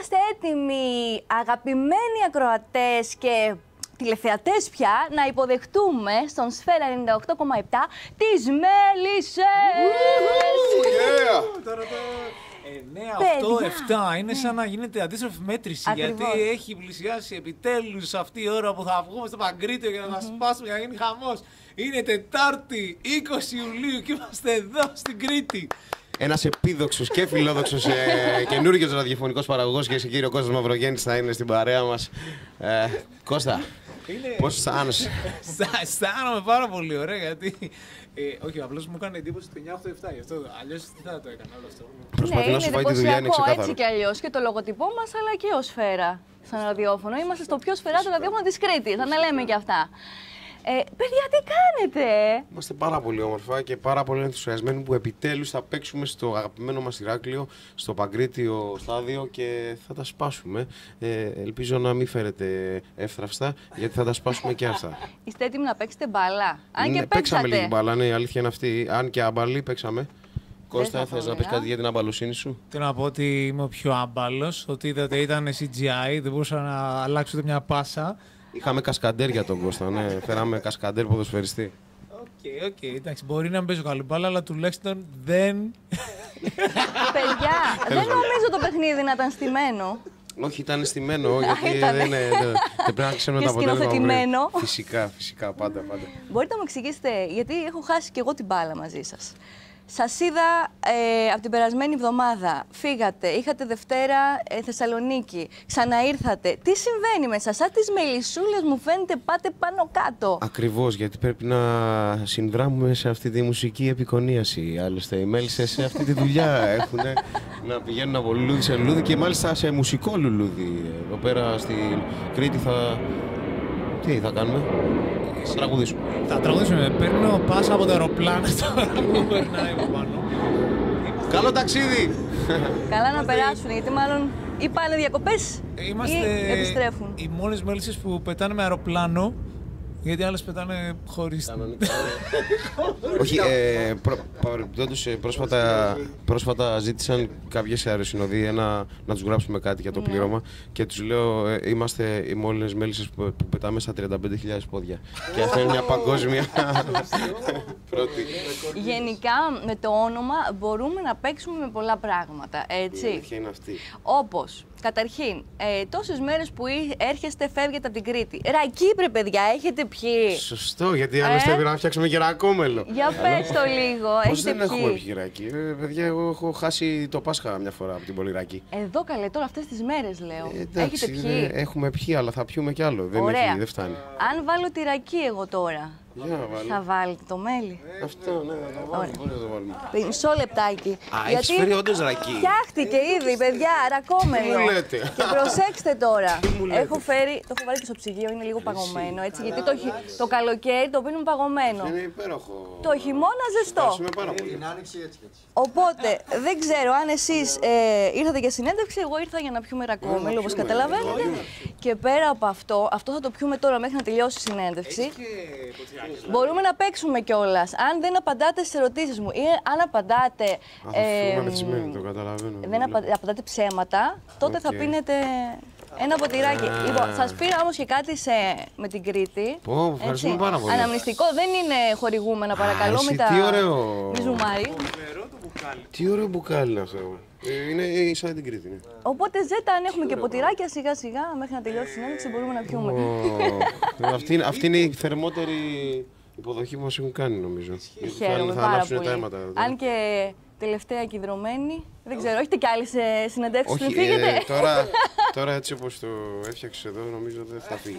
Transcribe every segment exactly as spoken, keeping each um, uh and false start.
Είμαστε έτοιμοι, αγαπημένοι ακροατές και τηλεθεατές πια, να υποδεχτούμε στον Σφαίρα ενενήντα οκτώ κόμμα επτά τις Μέλισσες! εννιά, οκτώ, επτά. Είναι σαν να γίνεται αντίστροφη μέτρηση. Ακριβώς. Γιατί έχει πλησιάσει επιτέλους αυτή η ώρα που θα βγούμε στο Παγκρίτιο για να τα σπάσουμε, για να γίνει χαμός. Είναι Τετάρτη, είκοσι Ιουλίου και είμαστε εδώ στην Κρήτη. Ένας επίδοξος και φιλόδοξος ε, καινούργιος ραδιοφωνικός παραγωγός και σε κύριο Κώστας Μαυρογέννης θα είναι στην παρέα μας. Ε, Κώστα, Είναι... πώς αισθάνεσαι? Αισθάνομαι πάρα πολύ ωραία γιατί. Ε, όχι, απλώς μου έκανε εντύπωση το εννιά οκτώ επτά γι' αυτό. Αλλιώς τι θα το έκανα όλο αυτό. Προσπαθεί ναι, να σου φάει τη δουλειά, είναι ξεκάθαρο. Έτσι κι αλλιώς και το λογοτυπό μας, αλλά και ο Σφαίρα σαν ραδιόφωνο. Είμαστε στο πιο σφαιράτο ραδιόφωνο της Κρήτης, θα τα λέμε κι αυτά. Ε, παιδιά, τι κάνετε? Είμαστε πάρα πολύ όμορφα και πάρα πολύ ενθουσιασμένοι που επιτέλους θα παίξουμε στο αγαπημένο μας Ηράκλειο, στο Παγκρίτιο στάδιο και θα τα σπάσουμε. Ε, ελπίζω να μην φέρετε εύθραυστα, γιατί θα τα σπάσουμε και αυτά. Είστε έτοιμοι να παίξετε μπάλα? Αν ναι, και παίξαμε παίξατε. λίγη μπάλα, ναι, η αλήθεια είναι αυτή. Αν και άμπαλοι παίξαμε. Κώστα, θα θες πω, να πεις ε. κάτι για την αμπαλοσύνη σου? Θέλω να πω ότι είμαι ο πιο άμπαλος, ότι είδατε ήταν σι τζι άι, δεν μπορούσα να αλλάξω ούτε μια πάσα. Είχαμε κασκαντέρ για τον Κώστα, ναι. Φέραμε κασκαντέρ ποδοσφαιριστή. Οκ, okay, οκ, okay. Εντάξει, μπορεί να μην παίζω καλή μπάλα, αλλά τουλάχιστον δεν. Παιδιά, δεν νομίζω το παιχνίδι να ήταν στημένο. Όχι, ήταν στημένο, γιατί Ήτανε. δεν, δεν, δεν πρέπει να ξέρουμε Και τα αποτέλεσμα. σκηνοθετημένο. Φυσικά, φυσικά, πάντα, πάντα. Μπορείτε να μου εξηγήσετε, γιατί έχω χάσει και εγώ την μπάλα μαζί σας. Σας είδα ε, από την περασμένη εβδομάδα. Φύγατε, είχατε Δευτέρα ε, Θεσσαλονίκη, ξαναήρθατε. Τι συμβαίνει μέσα σας? Σαν τις μελισσούλες μου φαίνεται πάτε πάνω κάτω. Ακριβώς, γιατί πρέπει να συνδράμουμε σε αυτή τη μουσική επικονίαση. Άλλωστε, οι μέλισσες σε αυτή τη δουλειά έχουν να πηγαίνουν από λουλούδι σε λουλούδι και μάλιστα σε μουσικό λουλούδι. Εδώ πέρα στην Κρήτη θα... Τι θα κάνουμε? Θα τραγουδήσουμε. Θα τραγουδήσουμε. Παίρνω πάσα από το αεροπλάνο τώρα που περνάει από πάνω. Καλό ταξίδι! Καλά να περάσουν, γιατί μάλλον ή πάνε διακοπές Είμαστε ή επιστρέφουν. οι μόνες μέλισσες που πετάνε με αεροπλάνο, γιατί άλλες πετάνε χωρίς. Όχι, ε, προ, παρεμπιπτόντως, ε, πρόσφατα, πρόσφατα ζήτησαν κάποιες αεροσυνοδοί να, να τους γράψουμε κάτι για το Ναι. πλήρωμα και τους λέω ε, είμαστε οι μόνες μέλισσες που, που πετάμε στα τριάντα πέντε χιλιάδες πόδια. Και αυτό είναι μια παγκόσμια πρώτη. Γενικά με το όνομα μπορούμε να παίξουμε με πολλά πράγματα, Η έτσι. αλήθεια είναι αυτή. Όπως, καταρχήν, ε, τόσες μέρες που εί- έρχεστε, φεύγετε από την Κρήτη. Ρακύπρε, παιδιά, έχετε πιει? Σωστό, γιατί άλλωστε Ε? πρέπει να φτιάξουμε γερακόμελο. Για πες το λίγο, Πώς έχετε δεν έχουμε πιει? πιει ρακί? Ε, παιδιά, εγώ έχω χάσει το Πάσχα μια φορά από την Πολυρακή. Εδώ καλέ, τώρα αυτές τις μέρες λέω. Ε, εντάξει, έχετε πιει? ε, έχουμε πιει, αλλά θα πιούμε κι άλλο. Δεν, Ωραία. έχει, δεν φτάνει. Αν βάλω τη ρακή εγώ τώρα, Για να βάλω. θα βάλετε το μέλι? Αυτό, ναι, θα το βάλουμε. Μπορεί να το βάλουμε. Μισό λεπτάκι. Α, έχεις φέρει όντως ρακί. Φτιάχτηκε ήδη, παιδιά, ρακόμελο. Τι μου λέτε? Και προσέξτε τώρα. μου λέτε? Έχω φέρει, το έχω βάλει και στο ψυγείο, είναι λίγο παγωμένο, έτσι, γιατί το, χει- το καλοκαίρι το πίνουμε παγωμένο. Είναι υπέροχο. Το χειμώνα ζεστό. Ευχαριστούμε πάρα πολύ. Οπότε δεν ξέρω αν εσείς ε, ήρθατε για συνέντευξη, εγώ ήρθα για να πιούμε ρακόμελο, όπως πιούμε, καταλαβαίνετε. να πιούμε. Και πέρα από αυτό, αυτό θα το πιούμε τώρα μέχρι να τελειώσει η συνέντευξη. Μπορούμε να παίξουμε κιόλας. Αν δεν απαντάτε στις ερωτήσεις μου ή αν απαντάτε. Αυτό είμαι εμ, μεθυσμένη, το καταλαβαίνω. δεν απα- απαντάτε ψέματα, τότε θα Οκ. πίνετε ένα ποτηράκι. Λοιπόν, σας πήρα όμως και κάτι σε, με την Κρήτη. Πω, ευχαριστούμε έτσι. πάρα πολύ. Αναμνηστικό, δεν είναι χορηγούμενα, παρακαλώ. εσύ, Μην τα... τι ωραίο. Μη ζουμάρει. Τι ωραίο μπουκάλι είναι αυτό. Ε, είναι σαν την Κρήτη. Ναι. Οπότε ζέτα, αν έχουμε και ποτηράκια σιγά σιγά μέχρι να τελειώσει η συνέντευξη μπορούμε να πιούμε. Ω, αυτή, είναι- αυτή είναι η θερμότερη υποδοχή που μας έχουν κάνει, νομίζω. Γιατί θα- Χαίρομαι θα πάρα ανάψουνε πολύ. τα αίματα. εδώ. Αν και τελευταία κηδρωμένη, δεν ξέρω, έχετε κι άλλες ε, συνεντεύξεις πριν Όχι, φύγετε? ε, τώρα, τώρα έτσι όπως το έφτιαξες εδώ, νομίζω δεν θα φύγεις.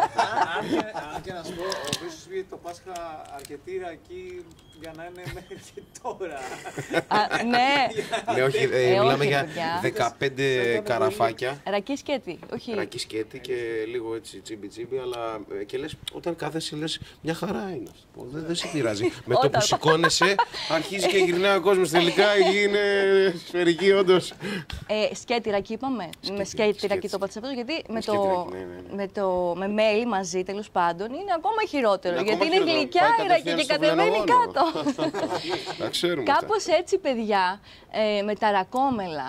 Αν και, αν και να σου πω, ο οποίος πήγε το Πάσχα αρκετή ρακή για να είναι μέχρι και τώρα. Α, ναι, Ναι, όχι, ε, Ε, μιλάμε όχι, για παιδιά. δεκαπέντε καραφάκια. ρακή σκέτη, όχι. Ρακί σκέτη και λίγο έτσι τσίμπι τσίμπι, αλλά ε, και λες, όταν κάθεσαι λες μια χαρά είναι αυτό. Δεν, δεν σε πειράζει. Με το που Όταν- σηκώνεσαι, αρχίζει και γυρνάει ο κόσμος. Τελικά είναι σφαιρική, όντως. Ε, σκέτη ρακή είπαμε. με σκέτη σκέτη. ρακή το πατσέφατο, γιατί με σκέτη το, ρακή, ναι, ναι, ναι. με το με μέλι μαζί τέλος πάντων είναι ακόμα χειρότερο. Είναι γιατί ακόμα είναι χειρότερο. γλυκιά Πάει η ρακή και κατευθείαν στο κατεβαίνει βλανογόνο. κάτω. Τα ξέρουμε. αυτά. Κάπως έτσι, παιδιά, ε, με τα ρακόμελα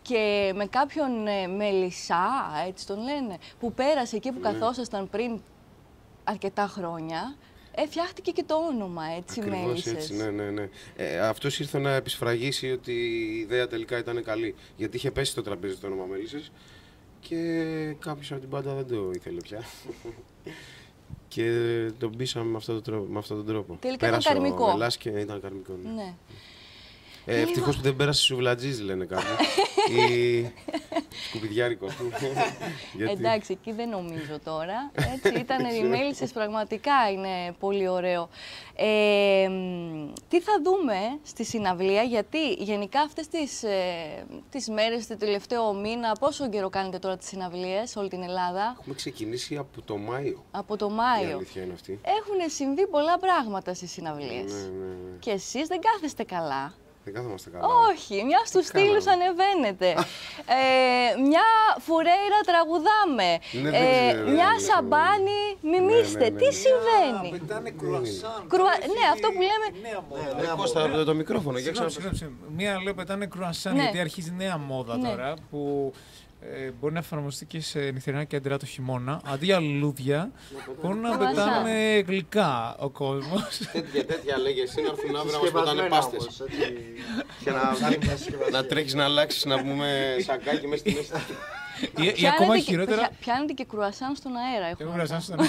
και με κάποιον ε, Μελισσά, έτσι τον λένε, που πέρασε εκεί που ναι. καθόσασταν πριν αρκετά χρόνια, ε, φτιάχτηκε και το όνομα, έτσι, Ακριβώς έτσι, ναι, ναι, ναι. Ε, αυτός ήρθε να επισφραγίσει ότι η ιδέα τελικά ήταν καλή. Γιατί είχε πέσει στο τραπέζι το όνομα Μέλισσες και κάποιος από την μπάντα δεν το ήθελε πια. Και τον πείσαμε με αυτόν τον, με αυτόν τον τρόπο. Τελικά πέρασε ήταν καρμικό. Ο Μελάς και ήταν καρμικό. Ναι. ναι. Ε, ευτυχώς που δεν πέρασε σουβλατζής, λένε κάπου. Ή σκουπιδιάρικο. Γιατί... Εντάξει, εκεί δεν νομίζω τώρα. Έτσι, ήταν οι Μέλισσες, πραγματικά είναι πολύ ωραίο. Ε, τι θα δούμε στη συναυλία, γιατί γενικά αυτές τις, ε, τις μέρες, το τελευταίο μήνα, πόσο καιρό κάνετε τώρα τις συναυλίες σε όλη την Ελλάδα? Έχουμε ξεκινήσει από το Μάιο. Από το Μάιο. Η αλήθεια είναι αυτή. Έχουν συμβεί πολλά πράγματα στις συναυλίες. Ναι, ναι, ναι. Και εσείς δεν κάθεστε καλά. Δεν κάθομαστε καλά. Όχι, μια στους στήλους ανεβαίνετε. ε, μια φουρέιρα τραγουδάμε. Ναι, ε, ξέρω, μια ναι, σαμπάνι μιμήστε. Ναι, ναι, ναι, Τι ναι. συμβαίνει? Πετάνε κρουασάν. Κρουα... Ναι, αυτό που λέμε. Νέα μόδα. Ναι, Κώστα, το, το μικρόφωνο. Για Συγγνώμη, συγγνώμη. Μία λέω πετάνε κρουασάν, Ναι. γιατί αρχίζει νέα μόδα Ναι. τώρα που ε, μπορεί να εφαρμοστεί και σε νυχτερινά κέντρα το χειμώνα. Αντί για λουλούδια, μπορούν να Κρουασάν. πετάνε γλυκά ο κόσμος. τέτοια, τέτοια λέγε εσύ να έρθουν αύριο να μας πετάνε πάστες. Και να, να τρέχεις να αλλάξεις, να πούμε σακάκι μέσα στη μέση. Ή, ή ακόμα και, χειρότερα. πια- πιάνετε και κρουασάν στον αέρα. Εγώ Έχουμε κρουασάν μετά. στον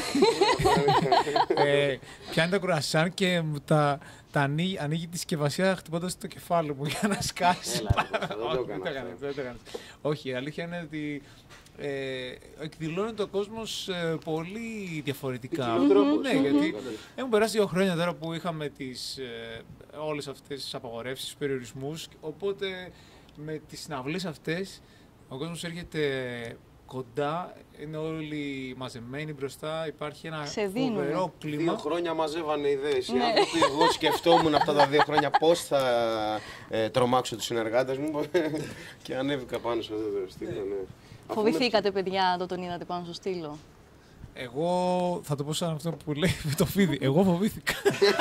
ε, πιάνει τα κρουασάν και μου τα, τα ανοίγει, ανοίγει τη συσκευασία χτυπώντας το κεφάλι μου για να σκάσει. Έλα, ρε, δεν το Όχι, έκανα δεν το έκανα, αυτό. δεν το έκανα. Όχι, η αλήθεια είναι ότι ε, εκδηλώνει το κόσμο πολύ διαφορετικά. Ποικιλός τρόπος. Ναι, γιατί έχουν περάσει δύο χρόνια τώρα που είχαμε τις, ε, όλες αυτές τις απαγορεύσεις, τους περιορισμούς, οπότε με τις συναυλίες αυτές ο κόσμος έρχεται κοντά, είναι όλοι μαζεμένοι μπροστά, υπάρχει ένα Σε δίνουνε. φοβερό Δύο κλίμα. χρόνια μαζεύανε ιδέες. Οι Ναι. άνθρωποι, εγώ σκεφτόμουν αυτά τα δύο χρόνια πώς θα ε, τρομάξω τους συνεργάτες μου και ανέβηκα πάνω σε αυτό το στήλο. Ναι. Αφού Φοβηθήκατε, παιδιά, το τον είδατε πάνω στο στήλο? Εγώ θα το πω σαν αυτό που λέει το Φίδι. Εγώ φοβήθηκα.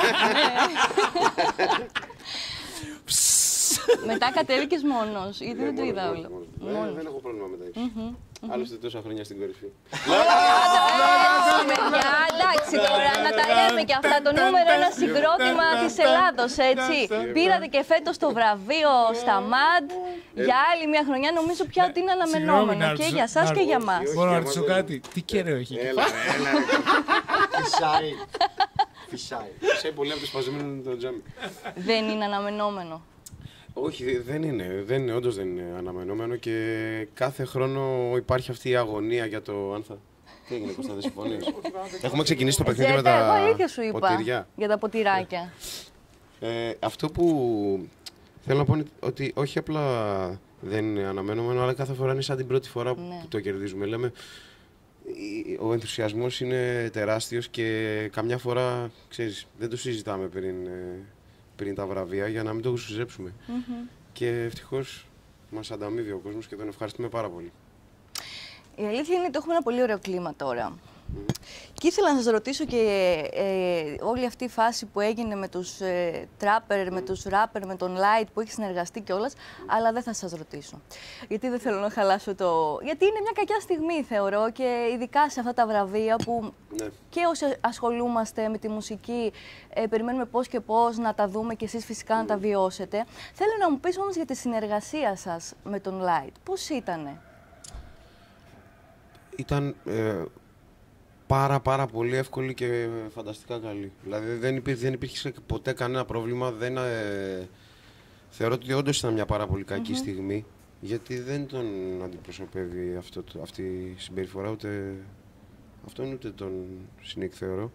Μετά κατέβηκες μόνος, γιατί Ναι, δεν το μόνος, είδα μόνος, όλο. μόνος. Μόνος. Ε, δεν έχω πρόβλημα με τα ύψη. Άλλωστε τόσα χρόνια στην κορυφή. Έτσι, παιδιά, εντάξει τώρα, να τα λέμε και αυτά. Το νούμερο ένα συγκρότημα της Ελλάδος, έτσι. Πήρατε και φέτος το βραβείο στα ΜΑΝΤ για άλλη μια χρονιά. Νομίζω πια ότι είναι αναμενόμενο και για εσάς και για μας. Μπορώ να ρωτήσω κάτι. Τι κεραίο έχει εκεί. Έλα, έλα. Φυσάει. Φυσάει. Ξέρει πολύ από το σπασμένο το τζάμι. Δεν είναι αναμενόμενο. Όχι, δε- δεν είναι. Δεν είναι, όντως δεν είναι αναμενόμενο και κάθε χρόνο υπάρχει αυτή η αγωνία για το αν θα... Τι έγινε, Κώστα, δεν συμφωνείς? Έχουμε ξεκινήσει το παιχνίδι με Ζέτα, εγώ τα αλήθεια σου είπα ποτήρια. για τα ποτηράκια. Ε, αυτό που θέλω να πω είναι ότι όχι απλά δεν είναι αναμενόμενο, αλλά κάθε φορά είναι σαν την πρώτη φορά που Ναι. το κερδίζουμε. Λέμε, η- ο ενθουσιασμός είναι τεράστιος και καμιά φορά, ξέρεις, δεν το συζητάμε πριν, ε, πριν τα βραβεία για να μην το γουσουζέψουμε. Και ευτυχώς μας ανταμείβει ο κόσμος και τον ευχαριστούμε πάρα πολύ. Η αλήθεια είναι ότι έχουμε ένα πολύ ωραίο κλίμα τώρα. Και ήθελα να σας ρωτήσω και ε, όλη αυτή η φάση που έγινε με τους ε, τράπερ, με τους ράπερ, με τον Light που έχει συνεργαστεί κιόλας, αλλά δεν θα σας ρωτήσω. Γιατί δεν θέλω να χαλάσω το... Γιατί είναι μια κακιά στιγμή, θεωρώ, και ειδικά σε αυτά τα βραβεία που Ναι. και όσοι ασχολούμαστε με τη μουσική, ε, περιμένουμε πώς και πώς να τα δούμε και εσείς φυσικά να τα βιώσετε. Θέλω να μου πεις όμως για τη συνεργασία σας με τον Light. Πώς ήτανε? Ήταν ε, πάρα πάρα πολύ εύκολη και φανταστικά καλή. Δηλαδή δεν υπήρχε, δεν υπήρχε ποτέ κανένα πρόβλημα. Δεν, ε, θεωρώ ότι όντως ήταν μια πάρα πολύ κακή στιγμή, γιατί δεν τον αντιπροσωπεύει αυτό, το- αυτή η συμπεριφορά, ούτε αυτόν ούτε τον Σνίκ, θεωρώ.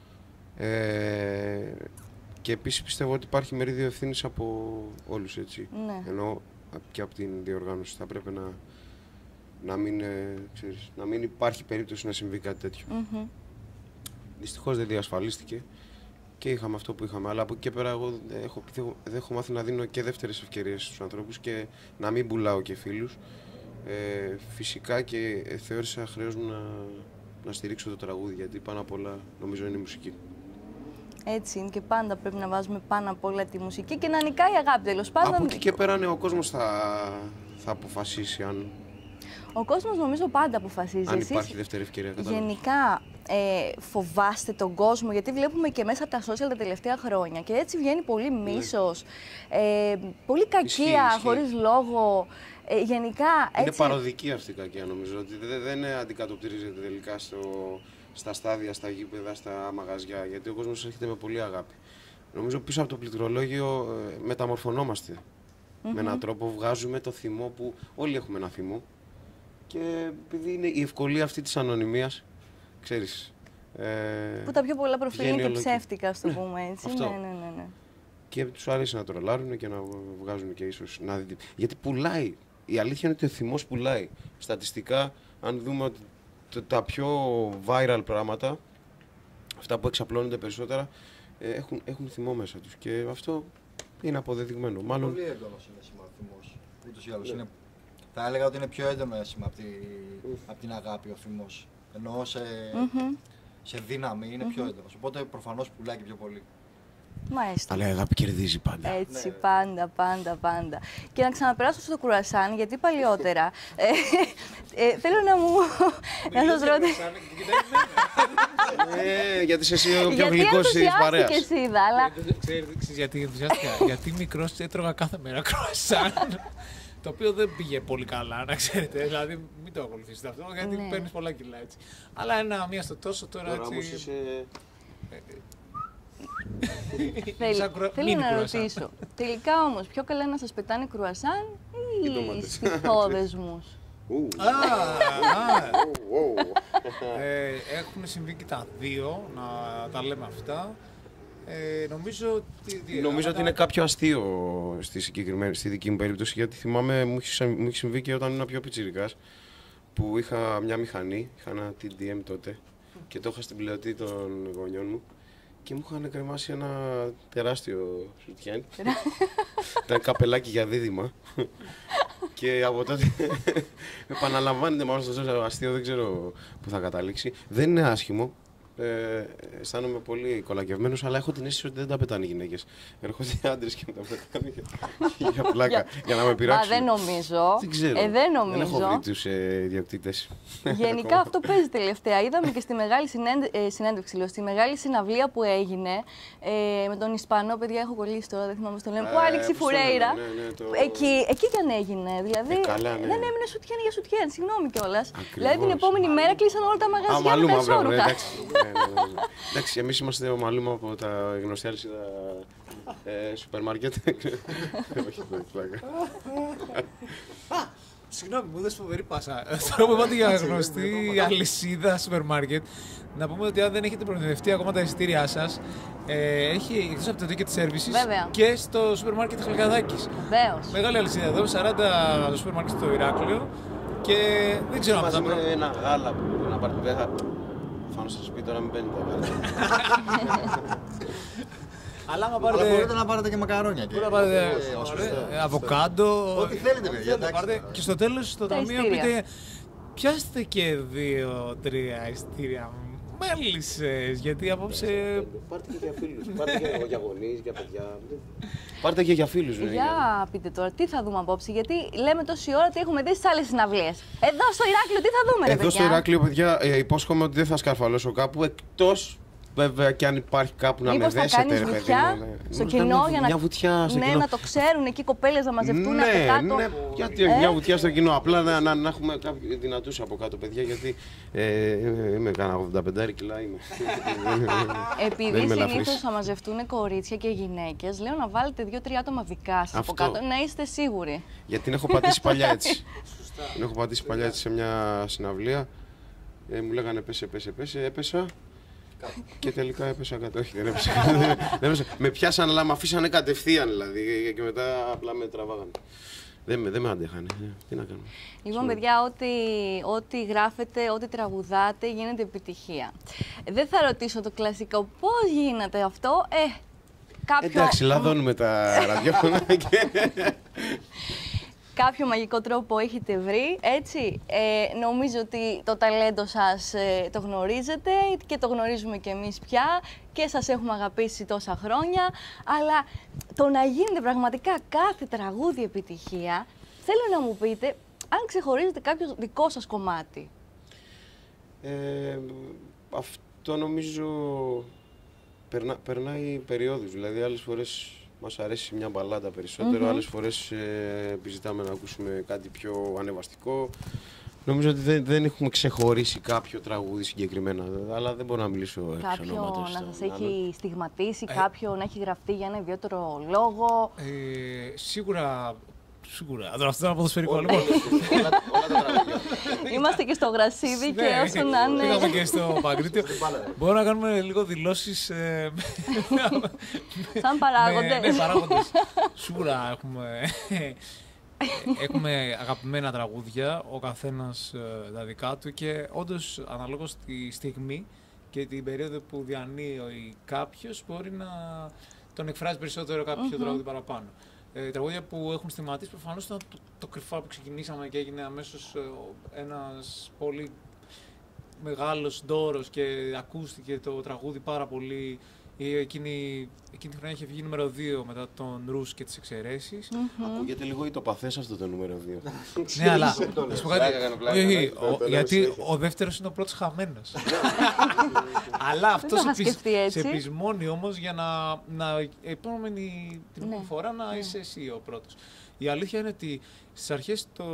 Ε, και επίσης πιστεύω ότι υπάρχει μερίδιο ευθύνης από όλους, έτσι. Ναι. Ενώ και από την διοργάνωση θα πρέπει να, να, μην, ε, ξέρεις, να μην υπάρχει περίπτωση να συμβεί κάτι τέτοιο. Μμμ. Δυστυχώς δεν διασφαλίστηκε και είχαμε αυτό που είχαμε. Αλλά από εκεί και πέρα, εγώ δεν έχω, δεν έχω μάθει να δίνω και δεύτερες ευκαιρίες στους ανθρώπους και να μην πουλάω και φίλους. Ε, φυσικά και ε, θεώρησα χρέος μου να, να στηρίξω το τραγούδι, γιατί πάνω απ' όλα νομίζω είναι η μουσική. Έτσι είναι και πάντα πρέπει να βάζουμε πάνω απ' όλα τη μουσική και να νικάει η αγάπη, τέλος πάντων. Από εκεί και πέρα, ναι, ο κόσμος θα, θα αποφασίσει αν... Ο κόσμος νομίζω πάντα αποφασίζει. Αν Εσείς, υπάρχει δεύτερη ευκαιρία, κατάλαβα. γενικά ε, φοβάστε τον κόσμο, γιατί βλέπουμε και μέσα από τα social τα τελευταία χρόνια και έτσι βγαίνει πολύ μίσος, ε, πολύ κακία, Ισχύει, ισχύει. χωρίς λόγο. Ε, γενικά Είναι έτσι... παροδική αυτή η κακία, νομίζω. Ότι δεν, δεν αντικατοπτρίζεται τελικά στο, στα στάδια, στα γήπεδα, στα μαγαζιά. Γιατί ο κόσμος έρχεται με πολύ αγάπη. Νομίζω πίσω από το πληκτρολόγιο ε, μεταμορφωνόμαστε. Mm-hmm. Με έναν τρόπο βγάζουμε το θυμό που όλοι έχουμε ένα θυμό. Και επειδή είναι η ευκολία αυτή της ανωνυμίας, ξέρεις... Ε, που τα πιο πολλά προφίλ είναι και ολόκλη. ψεύτικα, ας το Ναι, πούμε έτσι. αυτό. Ναι, ναι, ναι, ναι. Και τους αρέσει να τρολάρουν και να βγάζουν και ίσως να δει. Γιατί πουλάει. Η αλήθεια είναι ότι ο θυμός πουλάει. Στατιστικά, αν δούμε ότι τα πιο viral πράγματα, αυτά που εξαπλώνονται περισσότερα, έχουν, έχουν θυμό μέσα τους. Και αυτό είναι αποδεδειγμένο. Μάλλον... Πολύ έντονος είναι σήμερα ο θυμός. Ούτως ή άλλως είναι. Θα έλεγα ότι είναι πιο έντονο αίσθημα από, τη, από την αγάπη ο θυμός. Ενώ σε, Mm-hmm. σε δύναμη είναι Mm-hmm. πιο έντονος. Οπότε προφανώς πουλάει και πιο πολύ. Μάλιστα. Αλλά η αγάπη κερδίζει πάντα. Έτσι, Ναι. πάντα, πάντα, πάντα. Και να ξαναπεράσω στο κουρασάν, γιατί παλιότερα. ε, ε, θέλω να μου. να σας ρωτήσω. Ε, γιατί είσαι εσύ ο πιο Γιατί γλυκός της παρέας. ενθουσιάστηκες, είδα, αλλά. Ξέρετε γιατί ενθουσιάστηκα. Γιατί μικρός έτρωγα κάθε μέρα κρουασάν. Το οποίο δεν πήγε πολύ καλά, να ξέρετε. Δηλαδή, μην το ακολουθήσετε αυτό, γιατί Ναι. παίρνεις πολλά κιλά έτσι. Αλλά ένα μία στο τόσο τώρα Τώρα όμως έτσι. είσαι... Θέλει- σαν κρουα- Θέλω μίνι να κρουασάν. ρωτήσω. Τελικά όμως, πιο καλά να σας πετάνε κρουασάν Ή ή ντομάτες. στιχόδεσμους. Ου, Α, α, ου, ου. ε, έχουν συμβεί και τα δύο, να τα λέμε αυτά. Ε, νομίζω ότι. Νομίζω ότι είναι κάποιο αστείο στη, συγκεκριμένη, στη δική μου περίπτωση, γιατί θυμάμαι μου είχε, σαν- μου είχε συμβεί και όταν ήμουν πιο πιτσιρικάς, που είχα μια μηχανή, είχα ένα τι ντι εμ τότε και το είχα στην πλεωτή των γονιών μου και μου είχαν κρεμάσει ένα τεράστιο σουτιέν. Ήταν καπελάκι για δίδυμα. Και από τότε επαναλαμβάνεται μάλλον στο social αστείο, δεν ξέρω που θα καταλήξει. Δεν είναι άσχημο. Ε, αισθάνομαι πολύ κολακευμένος, αλλά έχω την αίσθηση ότι δεν τα πετάνε οι γυναίκες. Έρχονται οι άντρες και με τα πετάνε για, για πλάκα, για να με Μα πειράξουν. δεν νομίζω. Δεν ξέρω. Ε, δεν νομίζω. Δεν έχω βρει τους ε, ιδιοκτήτες. Γενικά αυτό παίζει τελευταία. Είδαμε και στη μεγάλη συνέντε- ε, συνέντευξη, λέω, στη μεγάλη συναυλία που έγινε ε, με τον Ισπανό, παιδιά, έχω κολλήσει τώρα, δεν θυμάμαι στο λένε, που Ε, άνοιξε η πώς το λένε, Φουρέιρα. ναι, ναι, το- Εκεί, εκεί κι αν έγινε. Δηλαδή Ε, καλά, ναι. δεν έμεινε σουτιέν για σουτιέν, συγγνώμη κιόλα. Ακριβώς. Δηλαδή την επόμενη μέρα κλείσαν όλα τα Α, μαγαζιά με Μαλούμα, τα βρε, βρε, ισόρουχα. εντάξει. Ναι, ναι, ναι, ναι. Εντάξει, εμείς είμαστε ο Μαλούμα από τα γνωστή αλυσίδα ε, σούπερ μάρκετ. Όχι, δεν πλάκα. Συγγνώμη, μου έδωσε φοβερή πάσα. Τώρα που είπατε για γνωστή αλυσίδα σούπερ μάρκετ, να πούμε ότι αν δεν έχετε προμηθευτεί ακόμα τα εισιτήριά σας, ε, έχει εκτός από το ticket services Βέβαια. και στο σούπερ μάρκετ Χαλκαδάκης. Βεβαίως. Μεγάλη αλυσίδα εδώ, σαράντα σούπερ μάρκετ στο Ηράκλειο και δεν ξέρω αν Μαζί θα με προ... ένα γάλα που μπορεί να πάρετε. Δεν θα... Θα να σας πει τώρα μην μπαίνει τα γάλα. Αλλά άμα Αλλά πάρετε... μπορείτε να πάρετε και μακαρόνια. Και, Μπορείτε να πάρετε Ε, ε, ως ε, σωστό. αβοκάντο. Ό,τι θέλετε, παιδιά, Ό,τι εντάξει. πάρετε. Και στο τέλος, στο Τα ταμείο, ειστήρια. πείτε πιάστε και δύο-τρία ειστήρια μέλισσες, γιατί απόψε... Πάρτε και για φίλους. Πάρτε και για γονείς, για παιδιά. Πάρτε και για φίλους. ναι, Για πείτε τώρα, τι θα δούμε απόψε, γιατί λέμε τόση ώρα ότι έχουμε δει στις άλλες συναυλίες. Εδώ στο Ηράκλειο τι θα δούμε, ρε Εδώ παιδιά. στο Ηράκλειο, παιδιά, ε, υπόσχομαι ότι δεν θα σκαρφαλώσω κάπου, εκτός βέβαια και αν υπάρχει κάπου να Μήπως με θα δέσετε, κάνεις ρε παιδί βουτιά μου, ναι. στο Νομίζω κοινό μια- για να, μια βουτιά στο ναι, κοινό. να το ξέρουν εκεί οι κοπέλες να μαζευτούν ναι, από κάτω. ναι, γιατί Ε? μια βουτιά στο κοινό. Απλά να, να, να έχουμε κάποιους δυνατούς από κάτω, παιδιά, γιατί ε, είμαι, είμαι κάνα ογδόντα πέντε κιλά είμαι. Δεν Επειδή είμαι συνήθως ελαφρύς. θα μαζευτούν κορίτσια και γυναίκες, λέω να βάλετε δύο-τρία άτομα δικά σας από Αυτό. κάτω, να είστε σίγουροι. Γιατί την έχω πατήσει παλιά έτσι. Την έχω πατήσει παλιά έτσι σε μια συναυλία. Ε, μου λέγανε πέσε, πέσε, πέσε, έπεσα. Και τελικά έπεσα κάτω. Όχι, δεν έπεσα. δεν έπεσα. Με πιάσαν, αλλά με αφήσανε κατευθείαν δηλαδή. Και μετά απλά με τραβάγανε. Δεν με, δεν με αντέχανε. Ε, τι να κάνουμε. Λοιπόν, παιδιά, ό,τι, ό,τι γράφετε, ό,τι τραγουδάτε, γίνεται επιτυχία. Ε, Δεν θα ρωτήσω το κλασικό πώς γίνεται αυτό. Ε, κάποιο, Εντάξει, λαδώνουμε τα ραδιόφωνα και. κάποιο μαγικό τρόπο έχετε βρει, έτσι. Ε, νομίζω ότι το ταλέντο σας ε, το γνωρίζετε και το γνωρίζουμε κι εμείς πια και σας έχουμε αγαπήσει τόσα χρόνια, αλλά το να γίνεται πραγματικά κάθε τραγούδι επιτυχία Θέλω να μου πείτε αν ξεχωρίζετε κάποιο δικό σας κομμάτι. Ε, αυτό νομίζω περνά, περνάει περιόδους. Δηλαδή, άλλες φορές μας αρέσει μια μπαλάντα περισσότερο, mm-hmm. άλλες φορές ε, επιζητάμε να ακούσουμε κάτι πιο ανεβαστικό. Νομίζω ότι δεν, δεν έχουμε ξεχωρίσει κάποιο τραγούδι συγκεκριμένα, αλλά δεν μπορώ να μιλήσω εξ ονόματος. Κάποιο να σας έχει στιγματίσει, ε, κάποιο να έχει γραφτεί για ένα ιδιαίτερο λόγο. Ε, σίγουρα. Σίγουρα. Αυτό είναι ένα ποδοσφαιρικό. Λοιπόν. Είμαστε και στο Γρασίδι και όσο να είναι. Πήγαμε και στο Παγκρίτιο. Μπορούμε να κάνουμε λίγο δηλώσεις. Σαν παράγοντες. Ναι, παράγοντες. Σίγουρα έχουμε. Έχουμε αγαπημένα τραγούδια, ο καθένας τα δικά του και όντως αναλόγως τη στιγμή και την περίοδο που διανύει κάποιος μπορεί να τον εκφράζει περισσότερο κάποιο mm-hmm. τραγούδι παραπάνω. Ε, τραγούδια που έχουν στιγματίσει προφανώς ήταν το, το κρυφά που ξεκινήσαμε και έγινε αμέσως ε, ένας πολύ μεγάλος ντόρος και ακούστηκε το τραγούδι πάρα πολύ. Εκείνη, εκείνη τη χρονιά είχε βγει νούμερο δύο μετά τον Ρους και τις Εξαιρέσεις. Mm-hmm. Ακούγεται λίγο ητοπαθές αυτό το νούμερο δύο. Ναι, αλλά να σου πω κάτι. Γιατί ο δεύτερος είναι ο πρώτος χαμένος. Αλλά αυτό σε πεισμώνει όμως για να επόμενη την επόμενη φορά να είσαι εσύ ο πρώτος. Η αλήθεια είναι ότι στις αρχές το...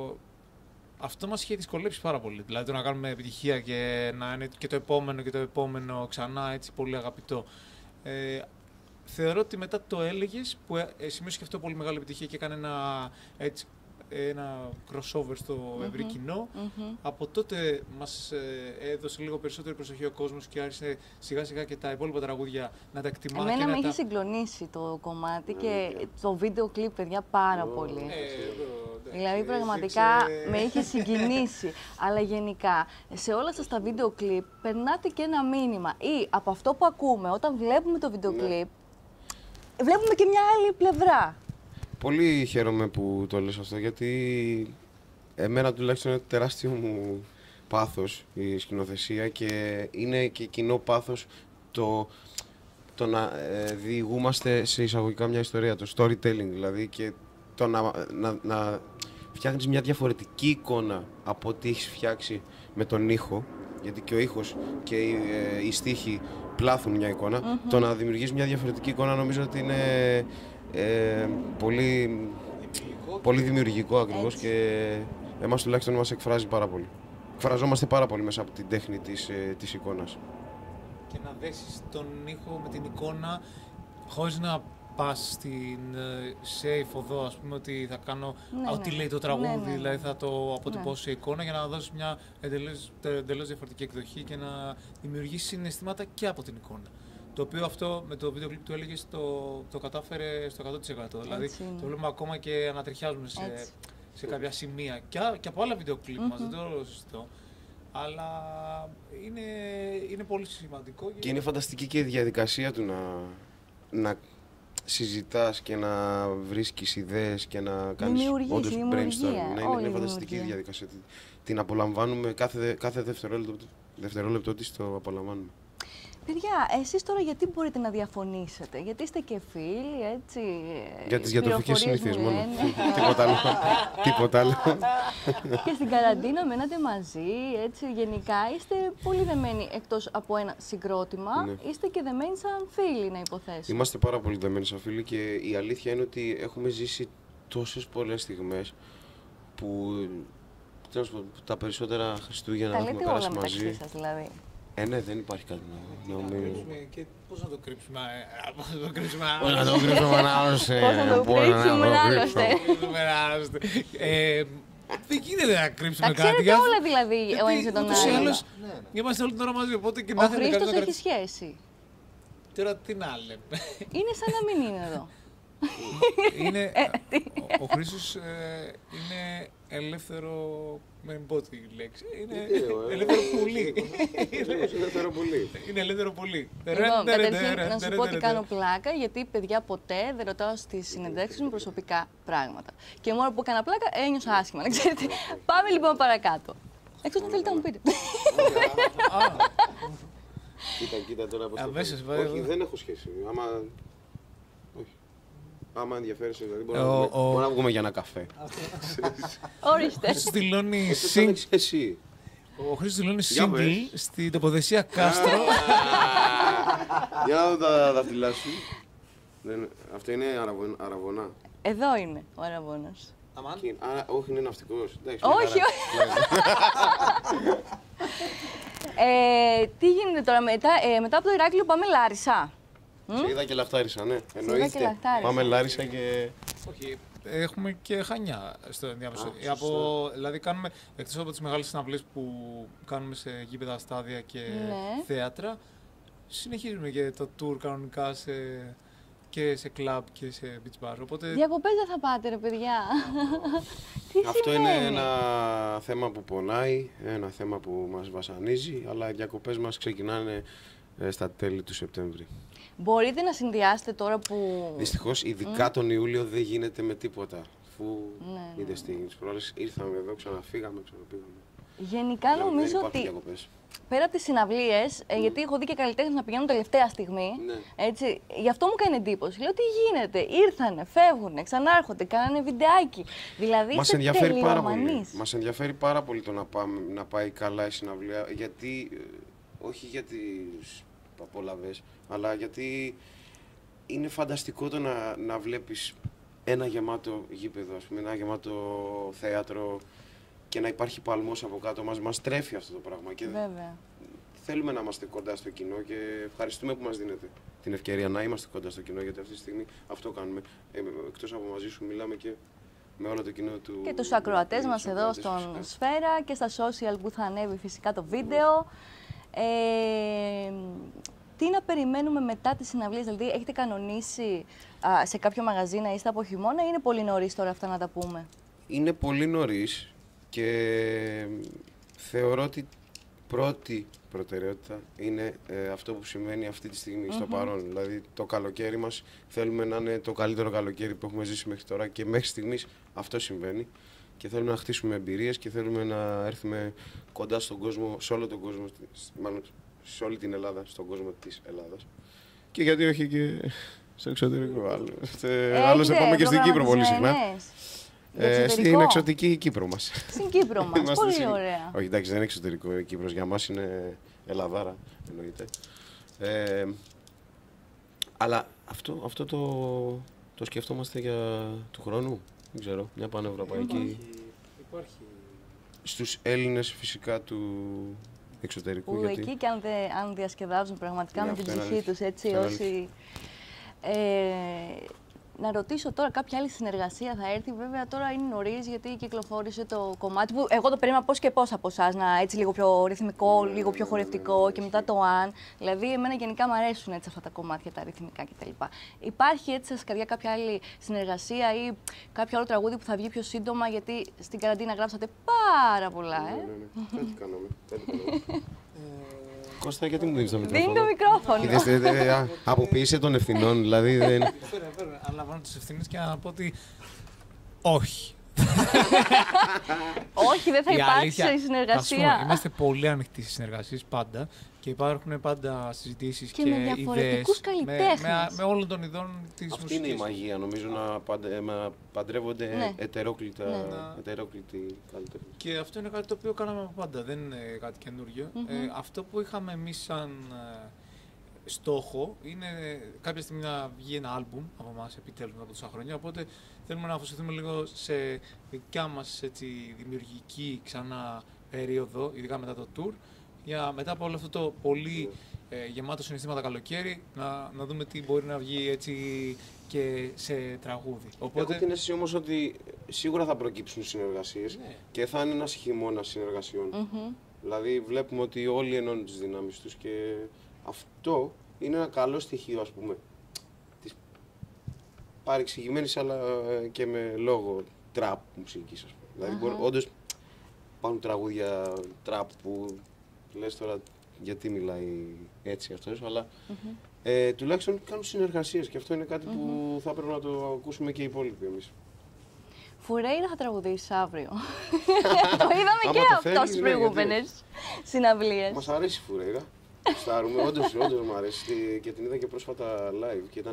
αυτό μας είχε δυσκολέψει πάρα πολύ. Δηλαδή το να κάνουμε επιτυχία και να είναι και το επόμενο και το επόμενο ξανά έτσι πολύ αγαπητό. Ε, θεωρώ ότι μετά το έλεγες που ε, σημείωσε και αυτό πολύ μεγάλη επιτυχία και έκανε ένα, έτσι, ένα crossover στο ευρύ mm-hmm. κοινό. Mm-hmm. Από τότε μας ε, έδωσε λίγο περισσότερη προσοχή ο κόσμος και άρχισε σιγά σιγά και τα υπόλοιπα τραγούδια να τα εκτιμά. Εμένα και με να είχε τα... συγκλονίσει το κομμάτι mm-hmm. και το βίντεο κλιπ, παιδιά, πάρα oh, πολύ. Ε, Δηλαδή πραγματικά με είχε συγκινήσει. Αλλά γενικά σε όλα σας τα βίντεο κλιπ περνάτε και ένα μήνυμα. Ή από αυτό που ακούμε, όταν βλέπουμε το βίντεο κλιπ, βλέπουμε και μια άλλη πλευρά. Πολύ χαίρομαι που το λες αυτό, γιατί εμένα τουλάχιστον είναι τεράστιο μου πάθος η σκηνοθεσία και είναι και κοινό πάθος το, το να ε, διηγούμαστε σε εισαγωγικά μια ιστορία, το storytelling δηλαδή, και το να, να, να φτιάχνεις μια διαφορετική εικόνα από ό,τι έχεις φτιάξει με τον ήχο, γιατί και ο ήχος και οι, ε, οι στίχοι πλάθουν μια εικόνα. Mm-hmm. Το να δημιουργείς μια διαφορετική εικόνα νομίζω ότι είναι ε, πολύ, πολύ δημιουργικό ακριβώς και εμάς τουλάχιστον μας εκφράζει πάρα πολύ. Εκφραζόμαστε πάρα πολύ μέσα από την τέχνη της, ε, της εικόνας. Και να δέσεις τον ήχο με την εικόνα χωρίς να πας στην safe οδό, ας πούμε, ότι θα κάνω ναι, ό,τι ναι. λέει το τραγούδι, ναι, ναι. δηλαδή θα το αποτυπώσω ναι. σε εικόνα για να δώσεις μια εντελώς, εντελώς διαφορετική εκδοχή και να δημιουργήσει συναισθήματα και από την εικόνα. Το οποίο αυτό με το βίντεο κλιπ του έλεγες το, το κατάφερε στο εκατό τοις εκατό. Δηλαδή έτσι το βλέπουμε ακόμα και ανατριχιάζουμε σε, σε κάποια σημεία και, και από άλλα βίντεο κλιπ mm-hmm. μας, δεν το συζητώ. Αλλά είναι, είναι πολύ σημαντικό. Και είναι φανταστική και η διαδικασία του να, να συζητάς και να βρίσκεις ιδέες και να κάνεις όντως brainstorming. Ναι, είναι μια φανταστική διαδικασία. Την απολαμβάνουμε κάθε, κάθε δευτερόλεπτο, δευτερόλεπτο της το απολαμβάνουμε. Παιδιά, εσείς τώρα γιατί μπορείτε να διαφωνήσετε, γιατί είστε και φίλοι, έτσι. Για τις διατροφικές συνήθειες μόνο. Τίποτα άλλο. Τίποτα άλλο. Και στην καραντίνα μένατε μαζί, έτσι. Γενικά είστε πολύ δεμένοι, εκτός από ένα συγκρότημα, ναι. είστε και δεμένοι σαν φίλοι, να υποθέσω. Είμαστε πάρα πολύ δεμένοι σαν φίλοι και η αλήθεια είναι ότι έχουμε ζήσει τόσες πολλές στιγμές που τα περισσότερα Χριστούγεννα έχουμε περάσει μαζί. Τα λέτε όλα μεταξύ σας, δηλαδή. Ε, ναι, δεν υπάρχει κάτι να νομίζω. Και πώς να το κρύψουμε, πώς να το κρύψουμε, πώς να το κρύψουμε ένα άλλωστε. Πώς να το κρύψουμε ένα άλλωστε. Δεν γίνεται να κρύψουμε κάτι. Τα ξέρετε όλα δηλαδή ο ένας με τον άλλο. Είμαστε όλη την ώρα μαζί, οπότε και να θέλει κανείς να κρατήσει. Ο Χρήστος έχει σχέση. Τώρα τι να λέμε. Είναι σαν να μην είναι εδώ. Είναι, ο, ο Χρήστος ε, είναι ελεύθερο, μην πω τη λέξη, είναι ελεύθερο πουλί. Είναι ελεύθερο πουλί. Λοιπόν, καταρχήν να σου πω ότι κάνω πλάκα, γιατί παιδιά ποτέ δεν ρωτάω στις συνεντεύξεις μου προσωπικά πράγματα. Και μόνο που έκανα πλάκα ένιωσα άσχημα, να ξέρετε. Πάμε λοιπόν παρακάτω. Εκτός να θέλετε να μου πείτε. Κοίτα, κοίτα τώρα πώς το πω. Όχι, δεν έχω σχέση. Άμα ενδιαφέρεσαι, δηλαδή Ο- ο- μπορούμε να βγούμε για ένα καφέ. Ορίστε. Χρήστος δηλώνει Εσύ συν- το εσύ. Ο Χρήστος δηλώνει Για πες. single στην τοποθεσία Κάστρο. Για να δω τα δάχτυλά σου. Δεν- Αυτό είναι αραβο- αραβωνά. Εδώ είναι ο Αραβώνας. Εκεί- Α, όχι, είναι ναυτικός. Εντάξει, Όχι, μια χαρά. Ε, τι γίνεται τώρα, μετά, ε, μετά από το Ηράκλειο πάμε Λάρισα. Σε είδα και λαχτάρισα, ναι. και Εννοείται. λαχτάρισα. Πάμε Λάρισα και... Όχι, έχουμε και Χανιά στο ενδιάμεσο. Α, Ε, από, δηλαδή κάνουμε, εκτός από τις μεγάλες συναυλίες που κάνουμε σε γήπεδα, στάδια και Ναι. θέατρα, συνεχίζουμε και το tour κανονικά σε, και σε club και σε beach bar. Οπότε Διακοπές δεν θα πάτε ρε παιδιά. Τι Αυτό σημαίνει? είναι ένα θέμα που πονάει, ένα θέμα που μας βασανίζει, αλλά οι διακοπές μας ξεκινάνε ε, στα τέλη του Σεπτέμβρη. Μπορείτε να συνδυάσετε τώρα που... Δυστυχώς, ειδικά τον Ιούλιο δεν γίνεται με τίποτα. Αφού Ναι, ναι, είδες τις προάλλες ήρθαμε εδώ, ξαναφύγαμε, ξαναπήγαμε. Γενικά Δεν- δεν νομίζω υπάρχουν ότι διακοπές. πέρα από τις συναυλίες, ε, γιατί έχω δει και καλλιτέχνες να πηγαίνουν τελευταία στιγμή, Ναι. έτσι, γι' αυτό μου κάνει εντύπωση. Λέω τι γίνεται, ήρθανε, φεύγουνε, ξανάρχονται, κάνανε βιντεάκι. Δηλαδή Μας είστε ενδιαφέρει πάρα πολύ. τελειομανείς. Μας ενδιαφέρει πάρα πολύ το να, πάμε, να πάει καλά η συναυλία, γιατί, ε, όχι για τις απολαβές, αλλά γιατί είναι φανταστικό το να, να βλέπεις ένα γεμάτο γήπεδο, ας πούμε, ένα γεμάτο θέατρο και να υπάρχει παλμός από κάτω μας. Μας τρέφει αυτό το πράγμα και Βέβαια. θέλουμε να είμαστε κοντά στο κοινό και ευχαριστούμε που μας δίνετε την ευκαιρία να είμαστε κοντά στο κοινό, γιατί αυτή τη στιγμή αυτό κάνουμε. Ε, εκτός από μαζί σου μιλάμε και με όλο το κοινό του... Και τους ακροατές και μας τους εδώ ακροατές, στον φυσικά. Σφαίρα και στα social που θα ανέβει φυσικά το βίντεο. Ε, τι να περιμένουμε μετά τις συναυλίες, δηλαδή έχετε κανονίσει α, σε κάποιο μαγαζί να είστε από χειμώνα ή είναι πολύ νωρίς τώρα αυτά να τα πούμε? Είναι πολύ νωρίς και θεωρώ ότι πρώτη προτεραιότητα είναι ε, αυτό που σημαίνει αυτή τη στιγμή στο παρόν. Δηλαδή το καλοκαίρι μας θέλουμε να είναι το καλύτερο καλοκαίρι που έχουμε ζήσει μέχρι τώρα και μέχρι στιγμής αυτό συμβαίνει. Και θέλουμε να χτίσουμε εμπειρίες και θέλουμε να έρθουμε κοντά στον κόσμο, σε όλο τον κόσμο, μάλλον σε όλη την Ελλάδα, στον κόσμο της Ελλάδας. Και γιατί όχι και στο εξωτερικό. Άλλωστε πάμε και στην Κύπρο πολύ συχνά. Ε, στην εξωτική Κύπρο μας. Στην Κύπρο μας, Είμαστε πολύ στην- ωραία. Όχι, εντάξει, δεν είναι εξωτερικό η Κύπρος, για μας είναι Ελλαδάρα, εννοείται. Ε, αλλά αυτό, αυτό το, το σκεφτόμαστε για του χρόνου, δεν ξέρω, μια πανευρωπαϊκή. υπάρχει. Στους Έλληνες φυσικά του εξωτερικού. Που γιατί... εκεί και αν, δε, αν διασκεδάζουν πραγματικά Ναι, με την αυτό είναι ψυχή αλήθεια. τους, έτσι, Αυτό είναι όσοι... Ε, να ρωτήσω τώρα, κάποια άλλη συνεργασία θα έρθει. Βέβαια, τώρα είναι νωρίς γιατί κυκλοφόρησε το κομμάτι που εγώ το περίμενα πώς και πώς από εσάς, να έτσι λίγο πιο ρυθμικό, λίγο πιο χορευτικό και μετά το αν. Δηλαδή, εμένα γενικά μου αρέσουν έτσι αυτά τα κομμάτια, τα ρυθμικά κτλ. Υπάρχει έτσι σας καρδιά κάποια άλλη συνεργασία ή κάποιο άλλο τραγούδι που θα βγει πιο σύντομα, γιατί στην καραντίνα γράψατε πάρα πολλά, Ναι, ε. ναι, ναι. Κάτι κάναμε. Κάτι κάναμε. Κώστα, γιατί μου δίνεις το Δίνει μικρόφωνο. το μικρόφωνο. Είδες, ε, ε, α, αποποίησε των ευθυνών, δηλαδή δεν... Φέρα, φέρα, αναλαμβάνω τις ευθύνες και να πω ότι όχι. Όχι, δεν θα Η υπάρξει αλήθεια, η θα σου πω, συνεργασία. είμαστε πολύ ανοιχτοί στις συνεργασίες πάντα και υπάρχουν πάντα συζητήσεις Και και, με διαφορετικούς ιδέες καλλιτέχνες. Με, με, με όλων των ειδών της Αυτή μουσικής. είναι η μαγεία, νομίζω, να, παντε, να παντρεύονται Ναι. ετερόκλητα, Ναι. ετερόκλητοι καλλιτέχνες. Και αυτό είναι κάτι το οποίο κάναμε από πάντα, δεν είναι κάτι καινούριο. Ε, αυτό που είχαμε εμείς σαν ε, στόχο είναι κάποια στιγμή να βγει ένα άλμπουμ από εμάς επιτέλους από τόσα χρόνια, οπότε θέλουμε να αφοσιωθούμε λίγο σε δικιά μας έτσι, δημιουργική ξανά περίοδο, ειδικά μετά το tour, για μετά από όλο αυτό το πολύ ε, γεμάτο συναισθήματα καλοκαίρι, να, να δούμε τι μπορεί να βγει έτσι και σε τραγούδι. Έχω την αίσθηση όμως ότι σίγουρα θα προκύψουν συνεργασίες Ναι. και θα είναι ένας χειμώνας συνεργασιών. Μμμ. Δηλαδή βλέπουμε ότι όλοι ενώνουν τις δυνάμεις τους και αυτό είναι ένα καλό στοιχείο, ας πούμε, της παρεξηγημένης αλλά ε, και με λόγο τραπ μουσικής, ας πούμε. Δηλαδή μπορεί, όντως υπάρχουν τραγούδια τραπ που λες τώρα γιατί μιλάει έτσι αυτός, αλλά ε, τουλάχιστον κάνουν συνεργασίες και αυτό είναι κάτι που θα πρέπει να το ακούσουμε και οι υπόλοιποι εμείς. Φουρέιρα θα τραγουδήσεις αύριο. Το είδαμε Άμα και το αυτό θέλεις, στις ναι, προηγούμενες συναυλίες. Μας αρέσει η Φουρέιρα. Στάρουμε, όντως, όντως μου αρέσει και την είδα και πρόσφατα live και ήταν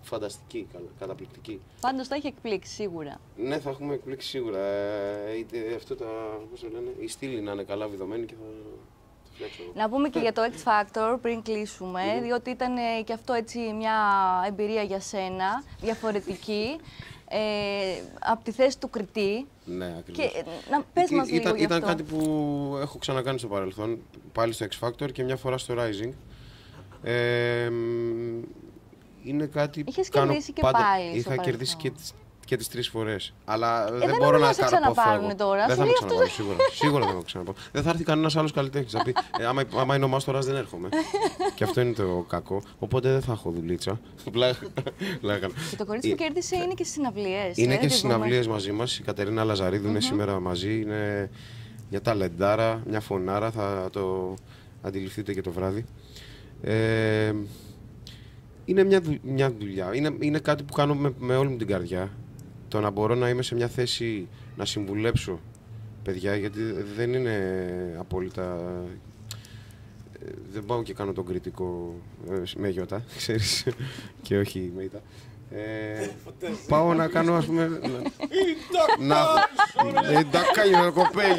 φανταστική, καταπληκτική. Πάντως θα έχει εκπλήξει σίγουρα. Ναι, θα έχουμε εκπλήξει σίγουρα. Ε, είτε αυτό τα, πώς το λένε, η στήλη να είναι καλά βιδωμένη και θα το φτιάξω. Να πούμε και για το X Factor πριν κλείσουμε, mm-hmm. διότι ήταν ε, και αυτό έτσι μια εμπειρία για σένα, διαφορετική, ε, από τη θέση του κριτή. Ναι, ακριβώς. Και, να πες μας λίγο ήταν, γι' ήταν αυτό. κάτι που έχω ξανακάνει στο παρελθόν, πάλι στο X Factor και μια φορά στο Rising. Ε, είναι κάτι που Είχες κάνω κερδίσει και πάντα. πάλι. Είχα κερδίσει και τις, και τις τρεις φορές. Αλλά ε, δεν, δεν μπορώ να σε ξαναπάρουν τώρα. Δεν θα με ξαναπάρουν, σίγουρα. Σίγουρα δεν θα με ξαναπάρουν. Δεν θα έρθει κανένας άλλος καλλιτέχνης. Θα πει, ε, άμα, άμα είναι ο Μάστορας δεν έρχομαι. Και αυτό είναι το κακό. Οπότε δεν θα έχω δουλίτσα. Και το κορίτσι που κέρδισε είναι και στις συναυλίες. Είναι και στις συναυλίες μαζί μας. Η Κατερίνα Λαζαρίδου είναι σήμερα μαζί. Είναι μια ταλεντάρα, μια φωνάρα. Θα το αντιληφθείτε και το βράδυ. Ε, είναι μια, δου, μια δουλειά, είναι, είναι κάτι που κάνω με, με όλη μου την καρδιά. Το να μπορώ να είμαι σε μια θέση να συμβουλέψω παιδιά, γιατί δεν είναι απόλυτα... Δεν πάω και κάνω τον κριτικό με γιώτα, ξέρεις, και όχι με ήττα. Ε, πάω να κάνω, ας πούμε... να... Ιντάκα, κοπέλι!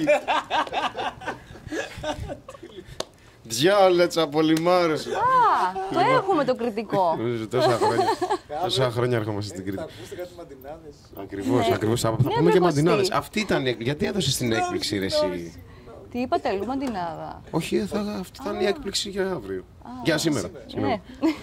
Διάλετσα, πολύ μ' άρεσε. Α, το έχουμε το κριτικό. Τόσα χρόνια, τόσα χρόνια έρχομαστε στην Κρήτη. Θα ακούσετε κάτι μαντινάδες. Ακριβώς, ακριβώς. Θα πούμε και μαντινάδες. Αυτή ήταν η έκπληξη. Γιατί έδωσες την έκπληξη, ρε εσύ? Τι είπατε, αλλού μαντινάδα? Όχι, αυτή ήταν η έκπληξη για αύριο. Για σήμερα. Ναι.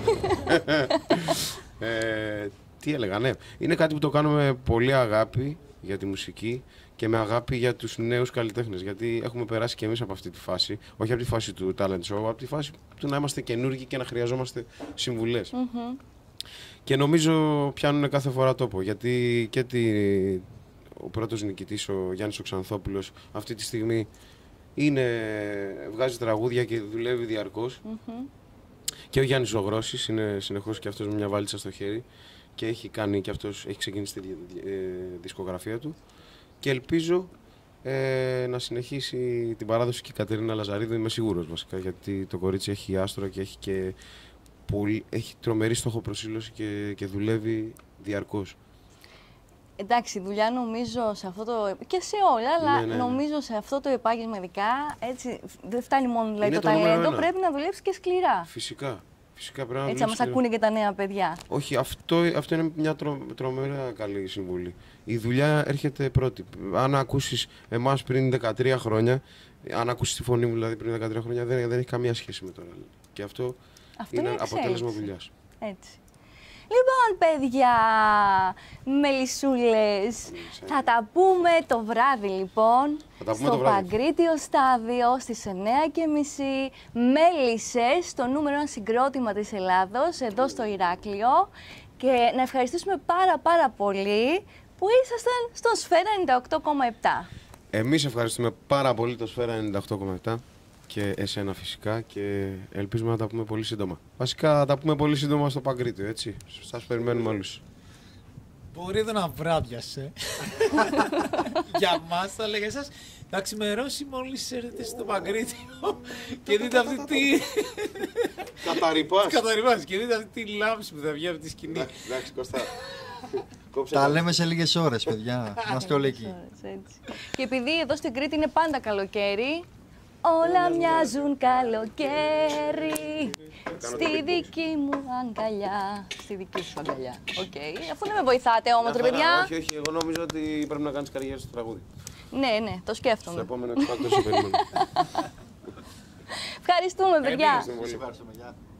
Τι έλεγα, ναι. Είναι κάτι που το κάνω με πολύ αγάπη για τη μουσική και με αγάπη για τους νέους καλλιτέχνες. Γιατί έχουμε περάσει και εμείς από αυτή τη φάση, όχι από τη φάση του talent show, από τη φάση του να είμαστε καινούργοι και να χρειαζόμαστε συμβουλές. Mm-hmm. Και νομίζω πιάνουν κάθε φορά τόπο, γιατί και τη, ο πρώτος νικητής, ο Γιάννης ο Ξανθόπουλος, αυτή τη στιγμή είναι, βγάζει τραγούδια και δουλεύει διαρκώς. Mm-hmm. Και ο Γιάννης ο Γρόσης είναι συνεχώς και αυτός με μια βάλτσα στο χέρι και έχει κάνει και αυτός, έχει ξεκινήσει τη ε, δισκογραφία του. Και ελπίζω ε, να συνεχίσει την παράδοση και η Κατερίνα Λαζαρίδου, είμαι σίγουρος βασικά, γιατί το κορίτσι έχει άστρο και έχει, και πολύ, έχει τρομερή στόχο-προσήλωση και, και δουλεύει διαρκώς. Εντάξει, δουλειά νομίζω σε αυτό το... και σε όλα, αλλά ναι, ναι, ναι. νομίζω σε αυτό το επάγγελμα ειδικά, έτσι, δεν φτάνει μόνο δηλαδή, το, το ταλέντο, πρέπει να δουλέψει και σκληρά. Φυσικά. Φυσικά πρέπει να έτσι, να μας ακούνε και τα νέα παιδιά. Όχι, αυτό, αυτό είναι μια τρο, τρομερά καλή συμβουλή. Η δουλειά έρχεται πρώτη. Αν ακούσεις εμάς πριν δεκατρία χρόνια, αν ακούσεις τη φωνή μου δηλαδή πριν δεκατρία χρόνια, δεν, δεν έχει καμία σχέση με τώρα. Και αυτό, αυτό είναι, είναι αποτέλεσμα δουλειάς. Έτσι. Λοιπόν, παιδιά, μελισσούλες, θα τα πούμε το βράδυ, λοιπόν, στο Παγκρίτιο Στάδιο, στις εννιά και μισή, Μέλισσες, στο νούμερο ένα συγκρότημα της Ελλάδος, εδώ στο Ηράκλειο. Και να ευχαριστήσουμε πάρα πάρα πολύ που ήσασταν στο Σφαίρα ενενήντα οκτώ κόμμα επτά. Εμείς ευχαριστούμε πάρα πολύ το Σφαίρα ενενήντα οκτώ κόμμα επτά. Και εσένα φυσικά, και ελπίζουμε να τα πούμε πολύ σύντομα. Βασικά θα τα πούμε πολύ σύντομα στο Παγκρίτιο, έτσι. Σας περιμένουμε όλους. Μπορείτε να βράδιασε. Για μας θα λέγα εσάς. Θα ξημερώσει μόλις έρθετε στο Παγκρίτιο και δείτε αυτή τη... Καταρρυπάς. Καταρρυπάς και δείτε αυτή τη λάμψη που θα βγει από τη σκηνή. Εντάξει, Κώστα. Τα λέμε σε λίγες ώρες, παιδιά. Είμαστε όλοι εκεί. Και επειδή εδώ στην Κρήτη είναι πάντα καλοκαίρι, όλα μοιάζουν καλοκαίρι στη δική μου αγκαλιά. Στη δική σου αγκαλιά. Οκ. Okay. Αφού δεν με βοηθάτε όμως, ρε παιδιά. Όχι, όχι. Εγώ νομίζω ότι πρέπει να κάνεις καριέρα στο τραγούδι. Ναι, ναι, το σκέφτομαι. Στο επόμενο X Factor σε περιμένω. Ευχαριστούμε, παιδιά. Ευχαριστούμε.